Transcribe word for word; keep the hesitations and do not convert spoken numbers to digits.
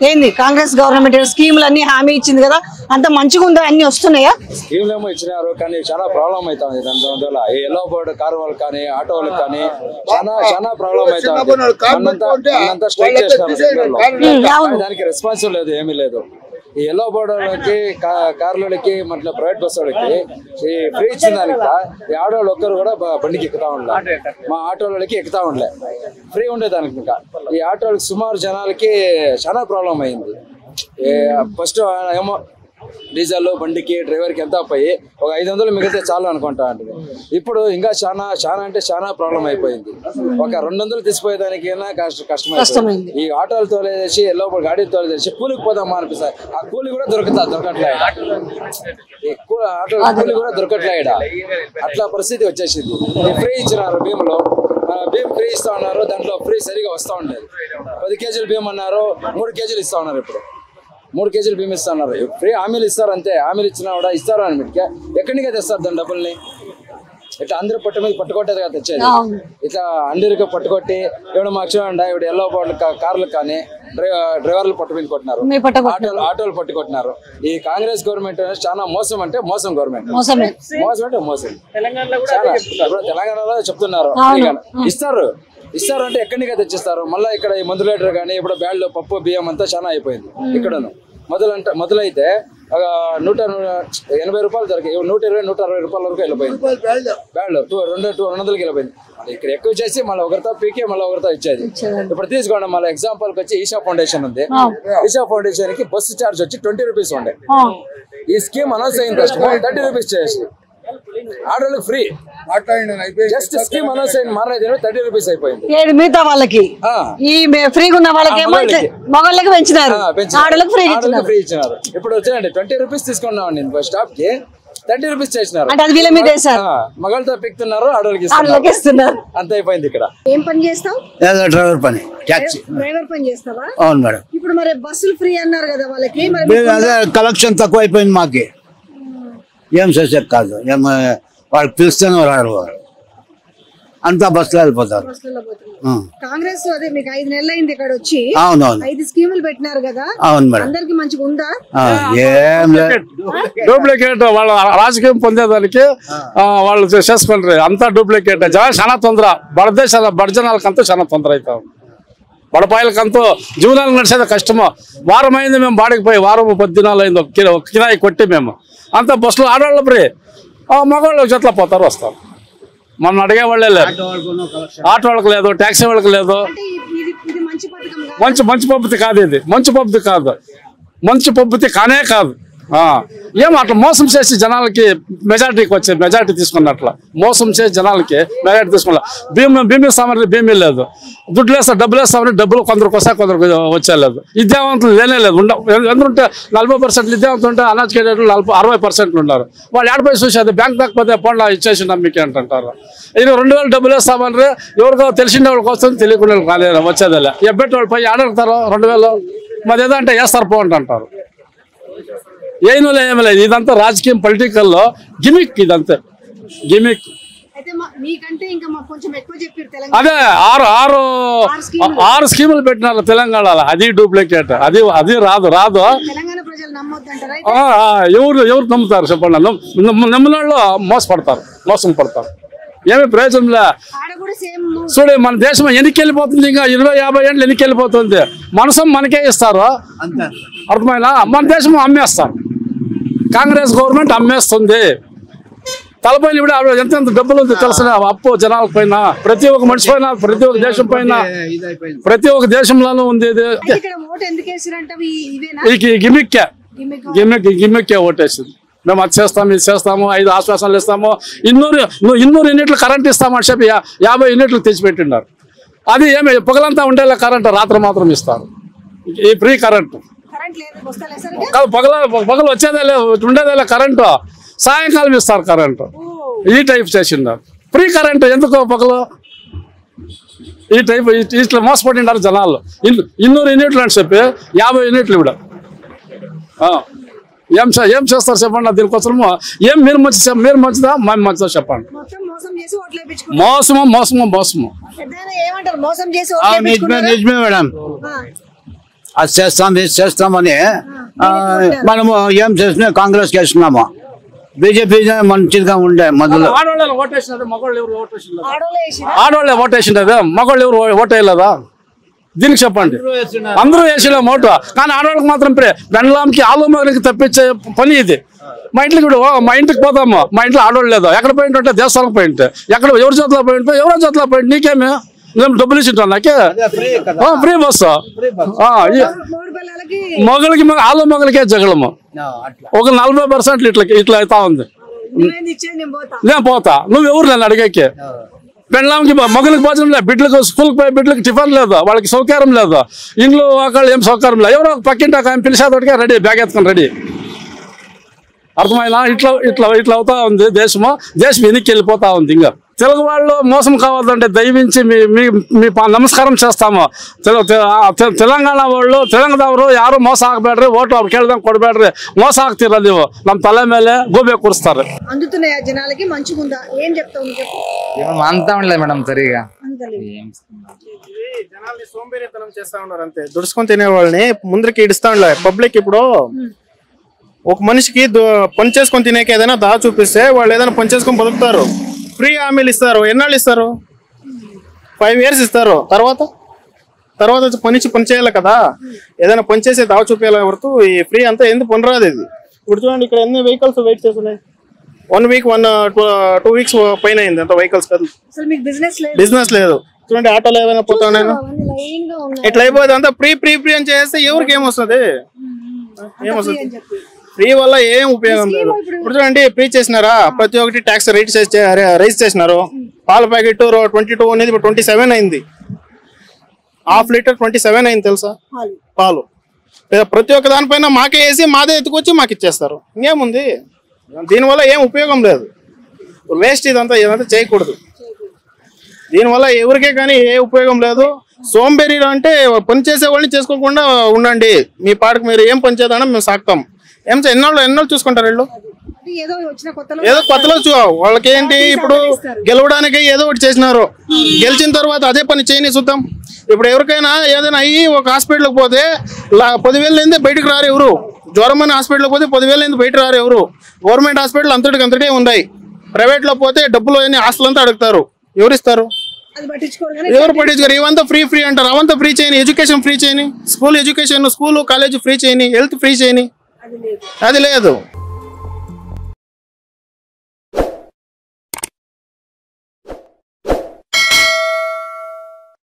ఏంది కాంగ్రెస్ గవర్నమెంట్ స్కీములు అన్ని హామీ ఇచ్చింది కదా, అంత మంచిగా ఉందా? అన్ని వస్తున్నాయా? స్కీమ్లు ఏమో ఇచ్చినారు కానీ చాలా ప్రాబ్లం అవుతుంది దానివల్ల. ఈ ఎల్లో బోర్డు కారు వాళ్ళకి కానీ ఆటో వాళ్ళకి కానీ చాలా చాలా ప్రాబ్లం అవుతుంది. స్ట్రైక్ చేసినారు, దానికి రెస్పాన్స్ లేదు, ఏమీ లేదు. ఈ ఎల్లో బోర్డు వాళ్ళకి కార్లకి మళ్ళీ ప్రైవేట్ బస్ వాళ్ళకి ఈ ఫ్రీ ఇచ్చిన దానికి ఈ ఆటోలు ఒక్కరు కూడా బండికి ఎక్కుతా ఉండలే, మా ఆటో వాళ్ళకి ఎక్కుతా ఉండలే, ఫ్రీ ఉండేదానికి. ఇంకా ఈ ఆటోలకి సుమారు జనాలకి చాలా ప్రాబ్లం అయింది. ఫస్ట్ ఏమో డీజిల్ బండికి డ్రైవర్కి ఎంత పోయి ఒక ఐదు వందలు మిగిలితే చాలు అనుకుంటా అంటే ఇప్పుడు ఇంకా చాలా చాలా అంటే చాలా ప్రాబ్లం అయిపోయింది. ఒక రెండు వందలు తీసిపోయేదానికి కష్ట కష్టమైంది. ఈ ఆటోలు తోలేసి ఎల్లో గాడీలు తోలేసి కూలికి పోదామా అనిపిస్తుంది, ఆ కూలి కూడా దొరుకుతా దొరకట్లే, ఎక్కువ ఆటో కూలి కూడా దొరకట్లే. అట్లా పరిస్థితి వచ్చేసింది. ఫ్రీ ఇచ్చినారు భీములో, బియ్యం ఫ్రీ ఇస్తా ఉన్నారు, దాంట్లో ఫ్రీ సరిగా వస్తూ ఉండేది. పది కేజీలు బియ్యం అన్నారు, మూడు కేజీలు ఇస్తా ఉన్నారు. ఇప్పుడు మూడు కేజీలు బియ్యం ఇస్తా ఉన్నారు. ఫ్రీ హామీలు ఇస్తారు అంతే, హామీలు ఇచ్చినా కూడా ఇస్తారు అని మీటికే ఎక్కడికే తెస్తారు దాని డబ్బుల్ని. ఇట్లా అందరూ పట్టు మీద పట్టుకొట్టేది కదా తెచ్చేది, ఇట్లా అందరికీ పట్టుకొట్టి ఇప్పుడు మాకు చూడండి ఇప్పుడు ఎల్లో బోర్డు కార్లకు కానీ డ్రైవర్లు పట్టు మీద కొట్టినారు, ఆటోలు ఆటోలు పట్టుకొట్టినారు. ఈ కాంగ్రెస్ గవర్నమెంట్ చాలా మోసం అంటే మోసం గవర్నమెంట్, మోసం అంటే మోసం. చాలా ఇప్పుడు తెలంగాణలో చెప్తున్నారు ఇస్తారు ఇస్తారు అంటే ఎక్కడికే తెచ్చిస్తారు. మళ్ళీ ఇక్కడ ఈ మందు లీటర్ కానీ ఇప్పుడు బ్యాళ్ళు పప్పు బియ్యం అంతా చాలా అయిపోయింది. ఇక్కడను మొదలంటే మొదలైతే నూట ఎనభై రూపాయలు దొరికాయి, నూట ఇరవై నూట అరవై రూపాయల వరకు వెళ్ళిపోయింది బ్యాళ్ళు, టూ రెండు టూ రెండు వందలకి వెళ్ళిపోయింది. ఇక్కడ ఎక్కువ చేసి మళ్ళీ ఒకరితో పీకే మళ్ళీ ఒకరితో ఇచ్చేది. ఇప్పుడు తీసుకోండి మళ్ళీ ఎగ్జాంపుల్ వచ్చి ఈషా ఫౌండేషన్ ఉంది, ఈషా ఫౌండేషన్ కి బస్సు చార్జ్ వచ్చి ట్వంటీ రూపీస్ ఉండే. ఈ స్కీమ్ అనౌన్స్ అయిన తక్షణ థర్టీ రూపీస్ చేసి ఆటోలకు ఫ్రీ, జస్ట్ స్కీమ్ అనౌన్స్ అయిన మారేది థర్టీ రూపీస్ అయిపోయింది. మిగతా వాళ్ళకి ఈ ఫ్రీగా ఉన్న వాళ్ళకి మగవాళ్ళకి పెంచినారు, ఆటోలకు ఫ్రీ ఫ్రీ ఇచ్చినారు. ఇప్పుడు వచ్చాయండి ట్వంటీ రూపీస్ తీసుకున్నాం నేను స్టాప్ కి, థర్టీ రూపీస్ చేసినారు. మగవాళ్ళతో పెక్తున్నారు, ఆడోళ్ళకి ఇస్తున్నారు, అంత అయిపోయింది. ఇక్కడ ఏం పని చేస్తావు? డ్రైవర్ పని, టాక్సీ డ్రైవర్ పని చేస్తావా? అవును మేడం. ఇప్పుడు మరి బస్సులు ఫ్రీ అన్నారు కదా వాళ్ళకి, కలెక్షన్ తక్కువ అయిపోయింది మాకి, ఏం చేసేది కాదు. ఏం వాళ్ళకి పిలుస్తేనే రారు, వారు అంతా బస్సులో వెళ్ళిపోతారు. కాంగ్రెస్ అదే మీకు ఐదు నెలలు అయింది ఇక్కడ వచ్చి, అవునవును ఐదు స్కీములు పెట్టినారు కదా. అవును మేడం. అందరికి మంచిగా ఉందా? ఏం డూప్లికేట్ వాళ్ళ రాజకీయం పొందేదానికి వాళ్ళు చేసుకుంటారు, అంతా డూప్లికేట్. చాలా తొందర బడదేశాల బడజనాలకంతా చాలా తొందర అవుతాం, బడపాయలకంతా జీవనాలు నడిచేది కష్టము. వారం అయింది మేము బాడికి పోయి, వారం పది దినాలు అయింది ఒక కిరాయి కొట్టి మేము అంతా బస్సులో ఆడవాళ్ళు ఫ్రీ, మగవాళ్ళు చెట్ల పోతారు వస్తారు. మనం అడిగే వాళ్ళే లేదు, ఆటో వాళ్ళకి లేదు, ట్యాక్సీ వాళ్ళకి లేదు. మంచి మంచి పద్ధతి కాదు ఇది, మంచి పద్ధతి కాదు, మంచి పద్ధతి కానే కాదు. ఏం అట్లా మోసం చేసి జనాలకి మెజార్టీకి వచ్చే మెజార్టీ తీసుకున్నట్ల మోసం చేసి జనాలకి మెజార్టీ తీసుకున్నా. భీమ భీమి ఇస్తామని భీమి లేదు, దుడ్లు వేస్తా డబ్బులు వేస్తామని డబ్బులు కొందరికి వస్తా కొందరికి వచ్చేలేదు. విద్యావంతులు లేనే లేదు, ఉండ ఎందుకంటే నలభై పర్సెంట్లు విద్యావంతులు ఉంటే అన్ఎడ్యుకేటెడ్ నలభై అరవై పర్సెంట్లు ఉన్నారు. వాళ్ళు ఏడపై చూసేది బ్యాంక్ దాకపోతే పండ్ల ఇచ్చేసి నమ్మికే అంటుంటారు. ఇది రెండు వేలు డబ్బులు వేస్తామని ఎవరికో తెలిసిన వాళ్ళకి వస్తుంది, తెలియకుండా కాలేదు వచ్చేదిలే. ఎబ్బెట్టి వాళ్ళు పోయి ఆడతారు రెండు వేలు మరి ఏదంటే వేస్తారు పో అంటారు. ఏమీ ఏమీ లేదు, ఇదంతా రాజకీయం పొలిటికల్లో గిమిక్, ఇదంతా గిమిక్. అదే ఆరు ఆరు ఆరు స్కీములు పెట్టినారు తెలంగాణలో, అది డూప్లికేట్, అది అది రాదు రాదు ఎవరు ఎవరు నమ్ముతారు చెప్పండి? నమ్మిన వాళ్ళు మోసపడతారు, మోసం పడతారు, ఏమి ప్రయోజనంలే. చూడు మన దేశం ఎన్నికి వెళ్ళిపోతుంది, ఇంకా ఇరవై యాభై ఏళ్ళు ఎన్నికి వెళ్ళిపోతుంది. మనసం మనకే ఇస్తారు, అర్థమైనా? మన దేశం అమ్మేస్తారు, కాంగ్రెస్ గవర్నమెంట్ అమ్మేస్తుంది. తలపైన ఇప్పుడు ఎంత ఎంత డబ్బులు ఉంది తెలిసిన అప్పు జనాల పైన, ప్రతి ఒక్క మనిషి పైన, ప్రతి ఒక్క దేశం పైన, ప్రతి ఒక్క దేశంలోనూ ఉంది. ఇది గిమిక్కే గిమిక్ గిమిక్కే ఓటేసింది. మేము అది చేస్తాము ఇది చేస్తాము, ఐదు ఆశ్వాసాలు ఇస్తాము, ఇన్నూరు నువ్వు ఇన్నూరు యూనిట్లు కరెంట్ ఇస్తామని చెప్పి యాభై యూనిట్లు తెచ్చిపెట్టిన్నారు. అది ఏమి పగలంతా ఉండేలా కరెంట్ రాత్రి మాత్రం ఇస్తారు, ఈ ఫ్రీ కరెంటు. పగల పగలు వచ్చేదే లేదు, ఉండేదే లేదు కరెంటు, సాయంకాలం ఇస్తారు కరెంటు. ఈ టైప్ చేసిండారు ఫ్రీ కరెంటు. ఎందుకో పగలు ఈ టైప్ ఇట్లా మోసపడినారు జనాలు. ఇన్నూరు యూనిట్లు అని చెప్పి యాభై యూనిట్లు ఇవిడ ఏం ఏం చేస్తారు చెప్పండి? దీనికోసము ఏం మీరు మంచి మీరు మంచిదా మేము మంచిదా చెప్పండి? మోసము మోసము మోసము నిజమే మేడం. అది చేస్తాం ఇది చేస్తామని ఆ, మనము ఏం చేసినా కాంగ్రెస్కి వేస్తున్నాము. బీజేపీ మంచిగా ఉండే మొదలు. ఆడవాళ్ళు ఓటేసినారు, మగవాళ్ళు ఎవరు ఓటేసినారు? ఆడోళ్ళే వేసిరా? ఆడవాళ్ళే ఓటేసినారు, మగవాళ్ళు ఎవరు ఓటేయలేదా? దీనికి చెప్పండి. అందరూ వేసినాం ఓటు, కానీ ఆడవాళ్ళకి మాత్రం ప్రే బెండ్లాంకి ఆలు మగలకి తప్పించే పని ఇది. మా ఇంటికి ఇప్పుడు మా ఇంటికి పోతాము, మా ఇంట్లో ఆడవాళ్ళు లేదు. ఎక్కడ పోయింట్ అంటే దేవస్థానం పోయింట్, ఎక్కడ ఎవరి చేతిలో పోయింట్ ఎవరో చేతిలో పోయింట్, నీకేమి నేను డబ్బులు ఇచ్చింటాను నాకే ఫ్రీ బస్సు. మూడు పిల్లలకి మొగలకి ఆలు మొగలకే జగలము ఒక నలభై పర్సెంట్ ఇట్లా ఇట్లా అవుతా ఉంది. నువ్వేంది ఇచ్చేది, నేను పోతా. నేను పోతా, నువ్వు ఎవరు నన్ను అడిగేకి? పెళ్ళాంకి మగలకి భోజనం లేదు, బిడ్డలకు స్కూల్కి పోయి బిడ్డలకు టిఫిన్ లేదు, వాళ్ళకి సౌకర్యం లేదు, ఇంట్లో ఒకళ్ళు ఏం సౌకర్యం లేదు. ఎవరో పక్కింటి ఆయన పిలిచేతోటిగా రెడీ, బ్యాగ్ ఎత్తుకొని రెడీ. అర్థమైనా? ఇట్లా ఇట్లా ఇట్లా అవుతా ఉంది దేశము. దేశం వెనక్కి వెళ్ళిపోతా ఉంది. ఇంకా తెలుగు వాళ్ళు మోసం కావాలంటే దయవించి మీ మీ మీ నమస్కారం చేస్తాము. తెలంగాణ వాళ్ళు ತೆಲಂಗಾಣದವರು ಯಾರು ಮೋಸ ಆಗಬೇಡ್ರಿ, ಓಟು ಅವ್ರು ಕೇಳ್ದಂಗೆ ಕೊಡಬೇಡ್ರಿ, ಮೋಸ ಆಗ್ತಿರ ನೀವು, ನಮ್ಮ ತಲೆ ಮೇಲೆ ಗೋಬೆ ಕೂರಿಸ್ತಾರೆ. అందుతున్నాయా జనాలకి? మంచిగుందా? ఏం చెప్తావు నువ్వు? చెప్పు. అంతా ఉండలేదు మేడం సరిగా. జనాల్ని సోంబేరితనం చేస్తా ఉన్నారు అంతే. దుడుచుకొని తినే వాళ్ళని ముందరికి ఇడుస్తా ఉండలే పబ్లిక్. ఇప్పుడు ఒక మనిషికి పని చేసుకొని తినేకి ఏదైనా దా చూపిస్తే వాళ్ళు ఏదైనా పని చేసుకొని బతుకుతారు. ఫ్రీ హామీలు ఇస్తారు, ఎన్నాళ్ళు ఇస్తారు? ఫైవ్ ఇయర్స్ ఇస్తారు. తర్వాత తర్వాత పనిచి పని చేయాలి కదా, ఏదైనా పని చేసే దావ చూపించాలి వరకు. ఈ ఫ్రీ అంతా ఎందుకు పని రాదు ఇది. ఇప్పుడు చూడండి, ఇక్కడ ఎన్ని వెహికల్స్ వెయిట్ చేస్తున్నాయి. One week one two weeks పైన అయింది అంత వెహికల్స్ కాదు. బిజినెస్ లేదు. చూడండి, ఆటోలో ఏమైనా పోతా నేను ఇట్లా అయిపోతుంది అంతా. ఫ్రీ ఫ్రీ ఫ్రీ అని చేస్తే ఎవరికి ఏమొస్తుంది? ఏమొస్తుంది? ఫ్రీ వల్ల ఏం ఉపయోగం లేదు. ఇప్పుడు చూడండి, ఫ్రీ చేసినారా, ప్రతి ఒక్కటి ట్యాక్స్ రైట్ రైజ్ చేసినారు. పాల ప్యాకెట్ ట్వంటీ టూ అనేది ఇప్పుడు ట్వంటీ సెవెన్ అయింది. హాఫ్ లీటర్ ట్వంటీ సెవెన్ అయింది తెలుసా పాలు. ప్రతి ఒక్క దానిపైన మాకే వేసి మాదే ఎత్తుకొచ్చి మాకు ఇచ్చేస్తారు. ఇంకేముంది? దీనివల్ల ఏం ఉపయోగం లేదు. వేస్ట్ ఇదంతా ఇదంతా చేయకూడదు. దీనివల్ల ఎవరికే కానీ ఏ ఉపయోగం లేదు. సోంబేరి అంటే పని చేసే వాళ్ళని చేసుకోకుండా ఉండండి. మీ పాటకు మీరు ఏం పని చేద్దామో మేము సాగుతాం. ఏం ఎన్నోళ్ళు ఎన్నోళ్ళు చూసుకుంటారు వీళ్ళు. ఏదో కొత్తలో చూ వాళ్ళకి ఏంటి, ఇప్పుడు గెలవడానికి ఏదో ఒకటి చేసినారు. గెలిచిన తర్వాత అదే పని చేయని చూద్దాం. ఇప్పుడు ఎవరికైనా ఏదైనా అయ్యి ఒక హాస్పిటల్కి పోతే పదివేలు లేదే బయటకు రారు ఎవరు. జ్వరం అని హాస్పిటల్కి పోతే పదివేలు లేదే బయట రారు ఎవరు. గవర్నమెంట్ హాస్పిటల్ అంతటికి అంతటే ఉన్నాయి. ప్రైవేట్ లో పోతే డబ్బులు అన్ని ఆస్తులు అంతా అడుగుతారు. ఎవరు ఇస్తారు? ఎవరు పట్టించుకోరు. ఇవంతా ఫ్రీ ఫ్రీ అంటారు. అవంతా ఫ్రీ చేయని. ఎడ్యుకేషన్ ఫ్రీ చేయని, school education school college free చేయని, హెల్త్ ఫ్రీ చేయని, అది లేదు.